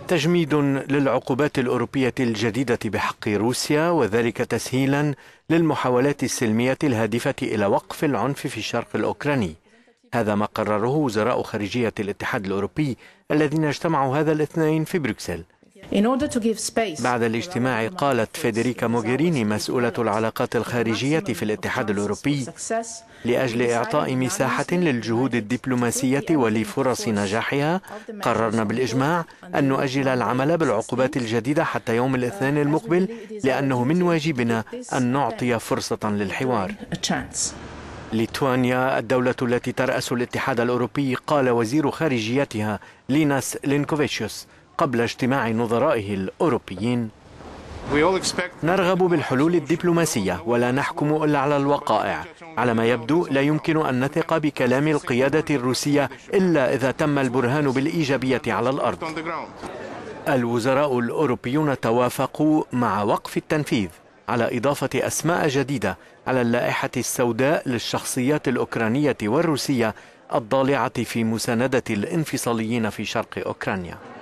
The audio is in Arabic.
تجميد للعقوبات الأوروبية الجديدة بحق روسيا، وذلك تسهيلا للمحاولات السلمية الهادفة إلى وقف العنف في الشرق الأوكراني. هذا ما قرره وزراء خارجية الاتحاد الأوروبي الذين اجتمعوا هذا الاثنين في بروكسل. بعد الاجتماع قالت فيدريكا موغيريني مسؤولة العلاقات الخارجية في الاتحاد الأوروبي: لأجل إعطاء مساحة للجهود الدبلوماسية ولفرص نجاحها، قررنا بالإجماع أن نؤجل العمل بالعقوبات الجديدة حتى يوم الاثنين المقبل، لأنه من واجبنا أن نعطي فرصة للحوار. ليتوانيا الدولة التي ترأس الاتحاد الأوروبي، قال وزير خارجيتها ليناس لينكوفيتشوس قبل اجتماع نظرائه الأوروبيين: نرغب بالحلول الدبلوماسية ولا نحكم إلا على الوقائع. على ما يبدو لا يمكن أن نثق بكلام القيادة الروسية إلا إذا تم البرهان بالإيجابية على الأرض. الوزراء الأوروبيون توافقوا مع وقف التنفيذ على إضافة أسماء جديدة على اللائحة السوداء للشخصيات الأوكرانية والروسية الضالعة في مساندة الانفصاليين في شرق أوكرانيا.